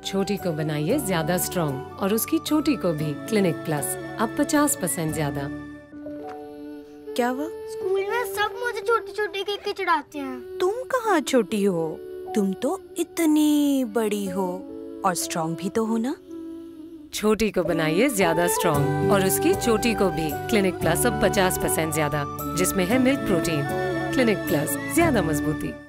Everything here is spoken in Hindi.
छोटी को बनाइए ज्यादा स्ट्रॉन्ग और उसकी छोटी को भी। क्लिनिक प्लस अब 50% ज्यादा। क्या हुआ? स्कूल में सब मुझे छोटी छोटी केक चढ़ाते हैं। तुम कहाँ छोटी हो, तुम तो इतनी बड़ी हो और स्ट्रॉन्ग भी तो हो ना। छोटी को बनाइए ज्यादा स्ट्रॉन्ग और उसकी छोटी को भी। क्लिनिक प्लस अब 50% ज्यादा, जिसमें है मिल्क प्रोटीन। क्लिनिक प्लस ज्यादा मजबूती।